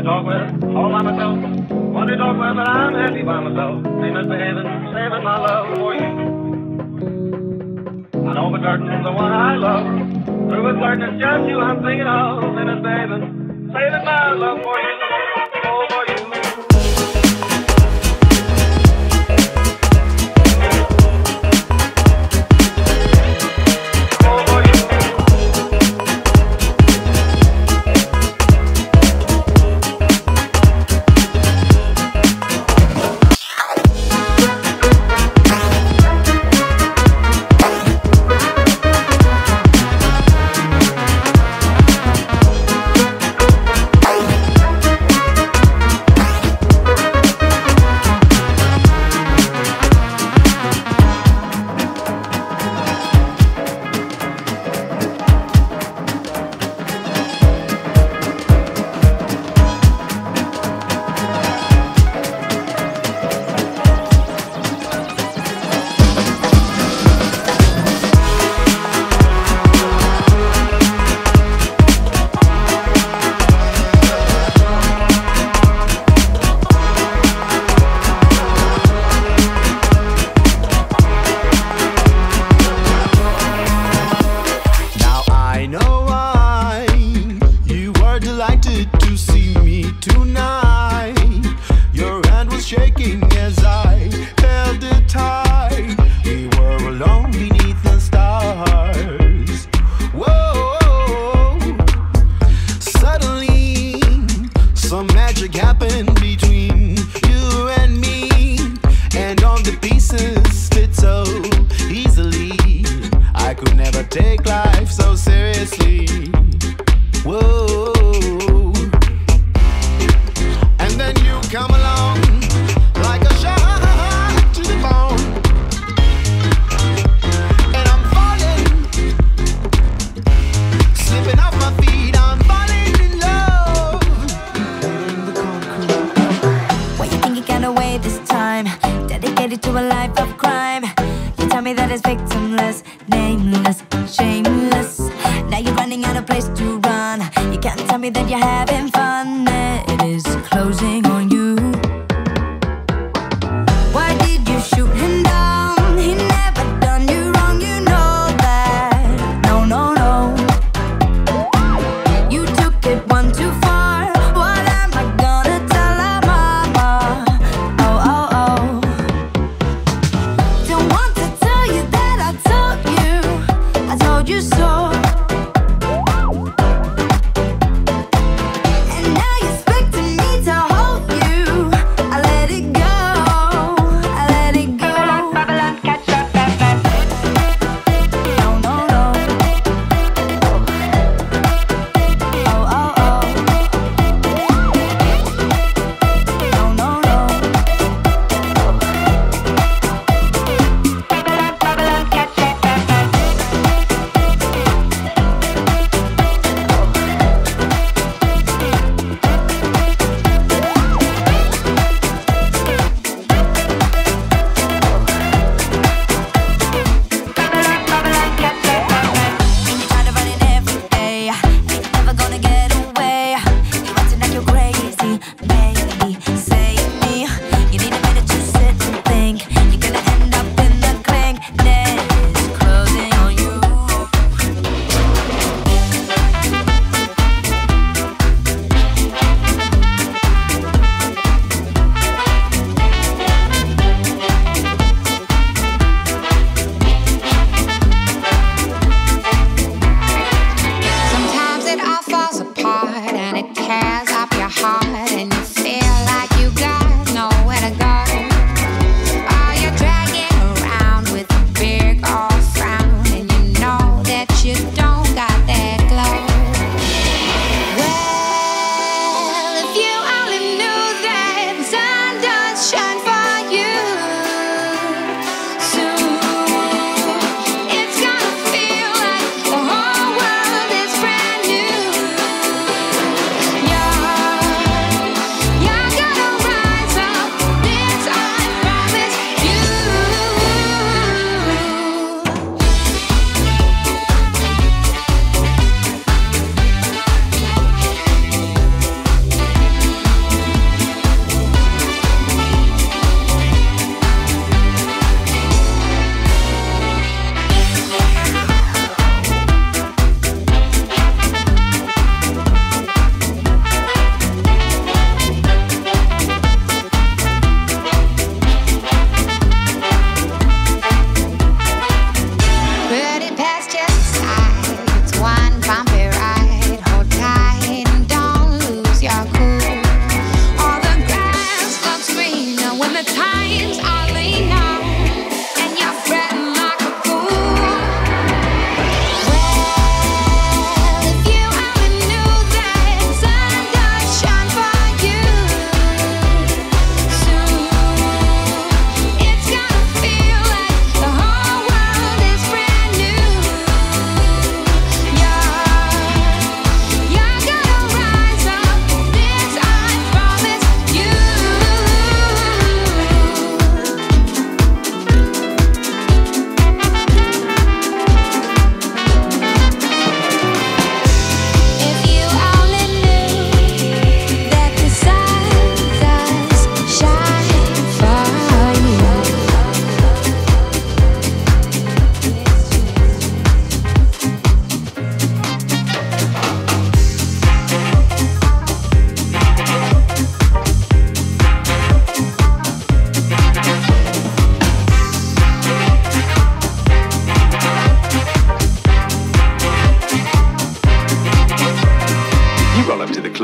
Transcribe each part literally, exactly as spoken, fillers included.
talk with, all by myself. Want to talk with, but I'm happy by myself. Ain't misbehaving, saving my love for you. I know for certain the one I love. Through with certain it's just you I'm thinking of. Ain't misbehaving, saving my love for you. Oh, for you.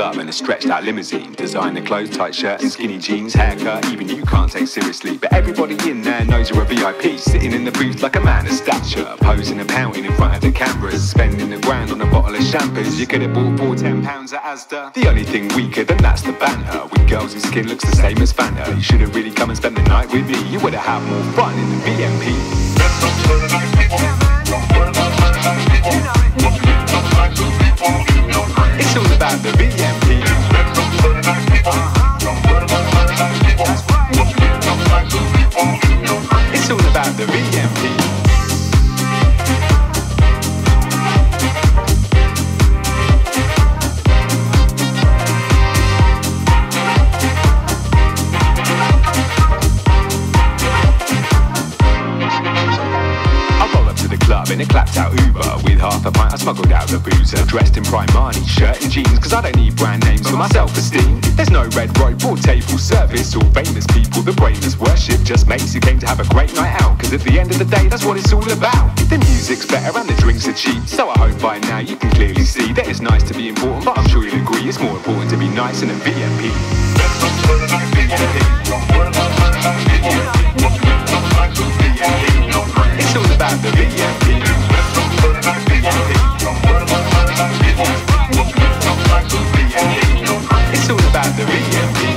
club in a stretched out limousine. Designer clothes, tight shirt and skinny jeans, haircut, even you can't take seriously. But everybody in there knows you're a V I P, sitting in the booth like a man of stature, posing and pouting in front of the cameras, spending the grand on a bottle of champers. You could have bought for ten pounds at Asda. The only thing weaker than that's the banter, with girls whose skin looks the same as Fanta. You should have really come and spent the night with me, you would have had more fun in the V M P. It's all about the V M P. It's all about the V M P. In a clapped out Uber with half a pint I smuggled out the boozer, dressed in Primani, shirt and jeans, cause I don't need brand names for my self-esteem. There's no red rope or table service or famous people the brainless worship, just mates who came to have a great night out, cause at the end of the day that's what it's all about. The music's better and the drinks are cheap, so I hope by now you can clearly see that it's nice to be important, but I'm sure you'll agree it's more important to be nice in a V M P. It's all about the V M P. It's all about the V M P.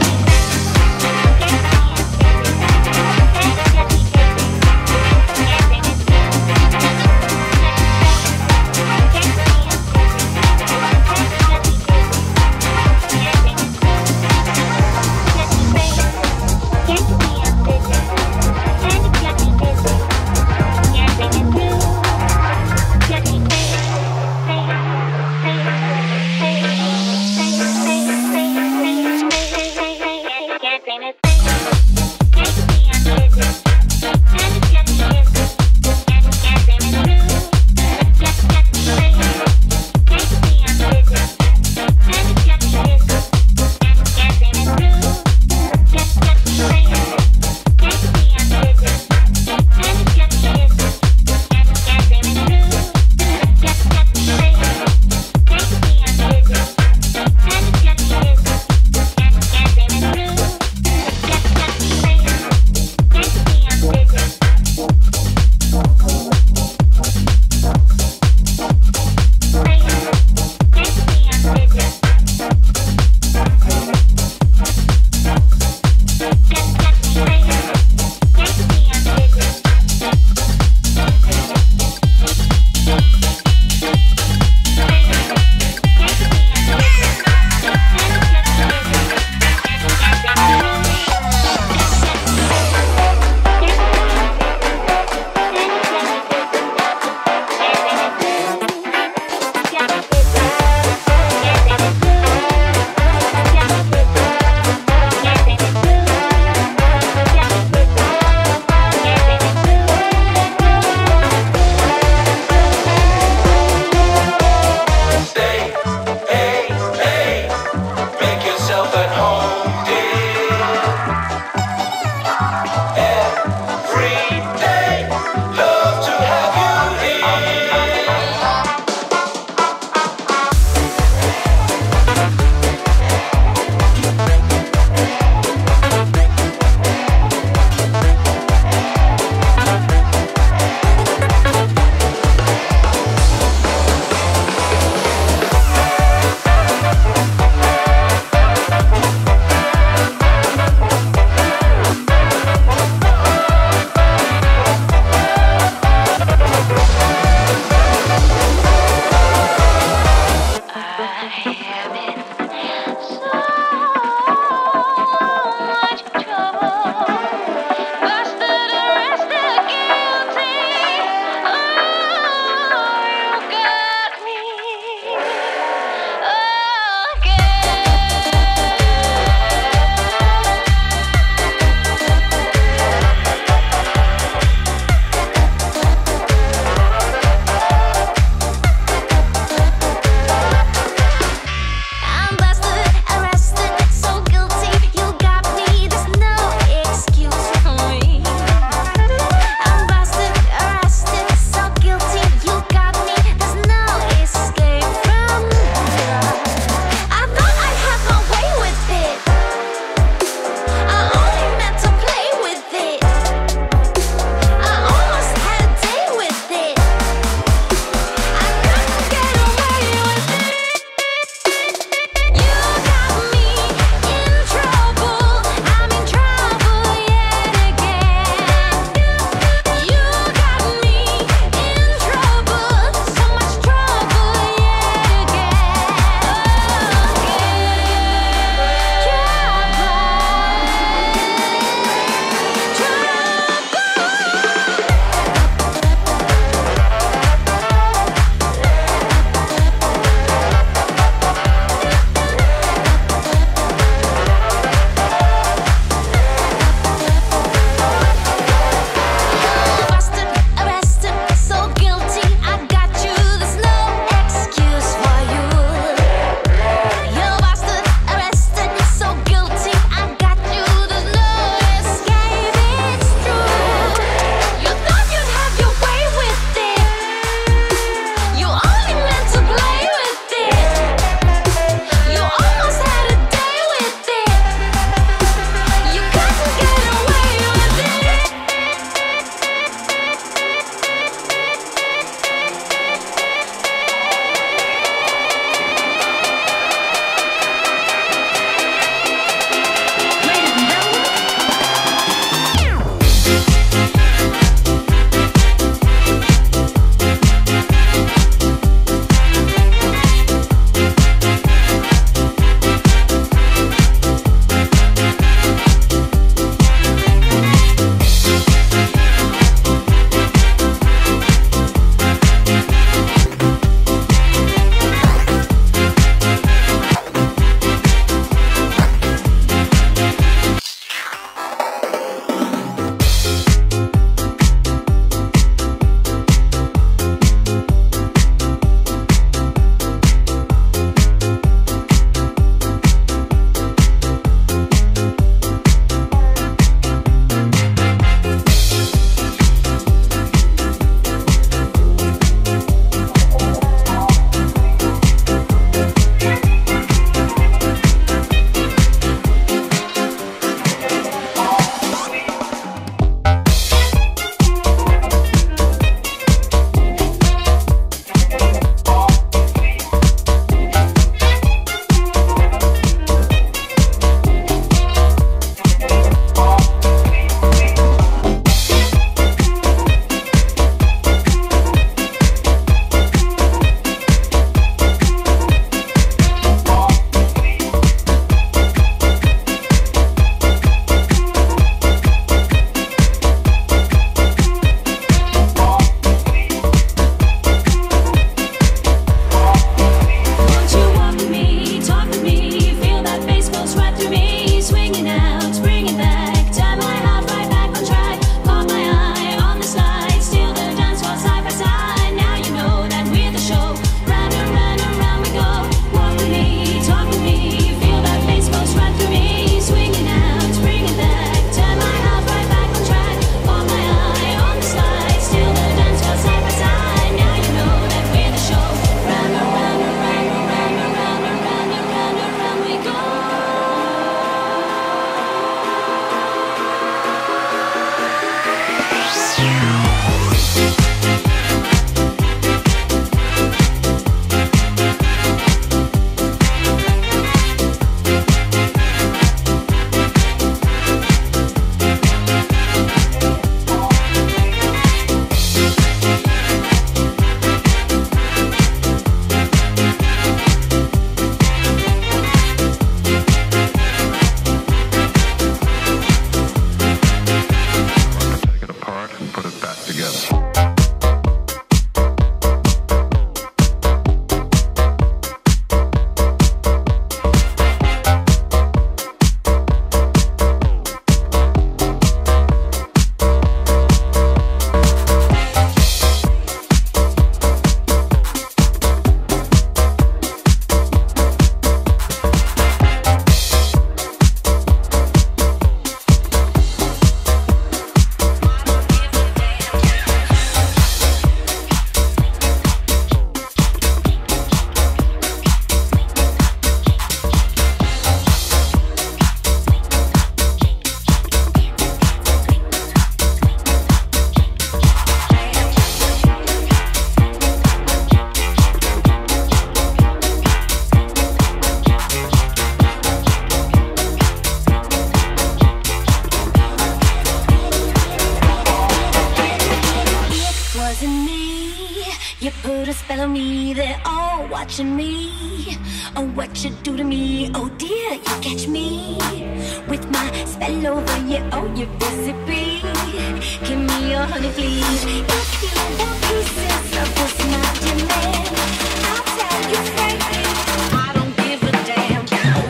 watching me. Oh, what you do to me? Oh dear, you catch me with my spell over you. Oh, you recipe. Give me your honey, please. If you want pieces of this magic man, I'll tell you frankly, I don't give a damn.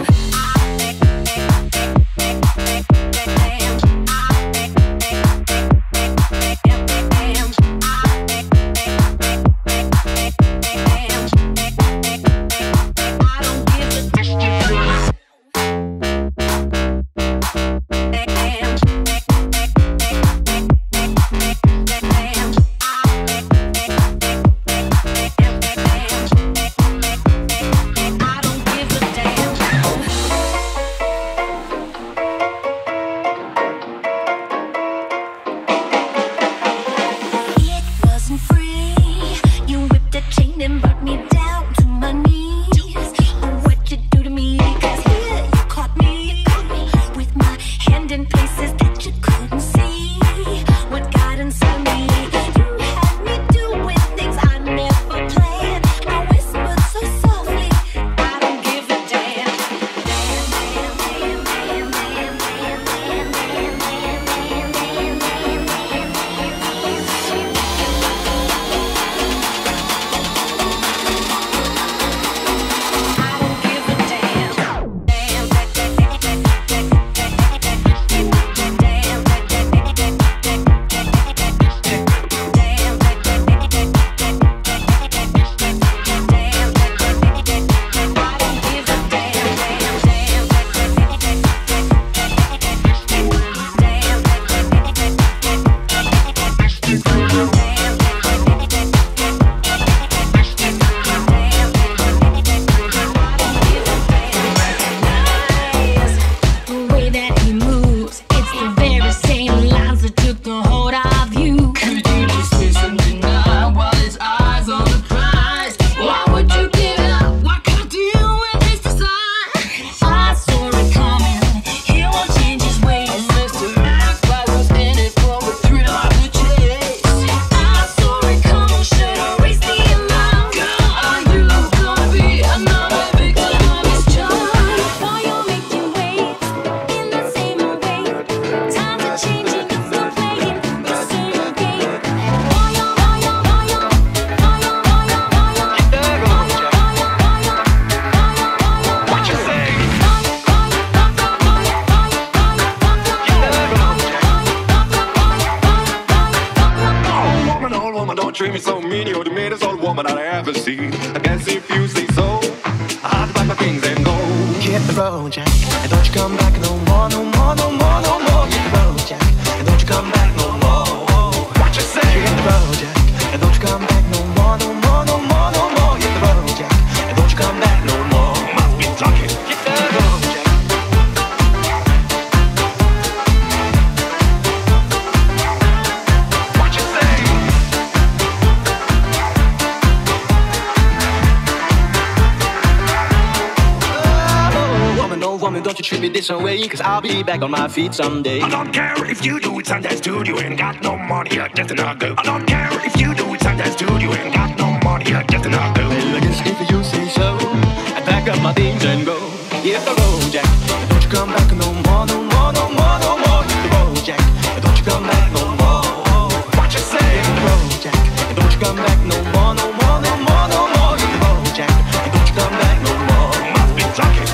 Treat me so mean, you're the meanest old woman I ever seen. I guess if you say so, I'll pack my things and go. Hit the road, Jack, and don't you come back no more, no more, no more, no more. Hit the road, Jack, and don't you come back no more. What you say? Hit the road, Jack, and don't you come back no more, no more, no more, no more. Hit the road, Jack, and don't you come back no more. Must be talking. Hit the road, Jack. Woman, don't you treat me this way, cause I'll be back on my feet someday. I don't care if you do it Sundance Studio, you ain't got no money, you're just another go. I don't care if you do it Sundance Studio, you ain't got no money, you're just another go. Well, I guess if you say so, I pack up my things and go. Hit the road, Jack, and don't you come back no more, no more, no more, no more. Hit the road, Jack, and don't you come back no more. What you say? Hit the road, Jack, and don't you come back no more, no more, no more, no more. Hit the road, Jack, and don't you come back no more. Must be talking.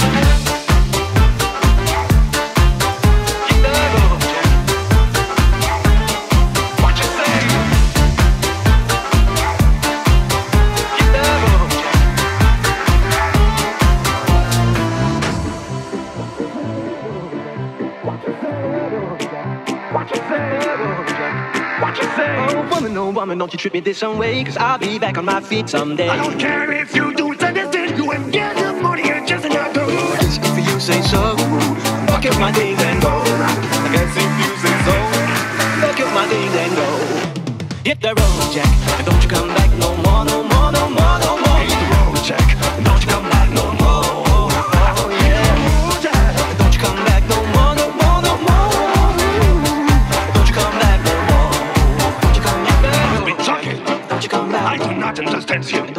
No woman, don't you treat me this way, cause I'll be back on my feet someday. I don't care if you do it understand, you ain't get the money, you're just another go. If you say so, fuck up my things and go. I guess if you say so, fuck up my things and go. Hit the road, Jack, and don't you come back no more, no more, no more, no more. Hit the road, Jack, and don't you come back no more. Oh yeah, Jack, don't you come back no more, no more, no more. Don't you come back no more. Don't you come back no more. Be talking. Don't you come back. I do not understand you.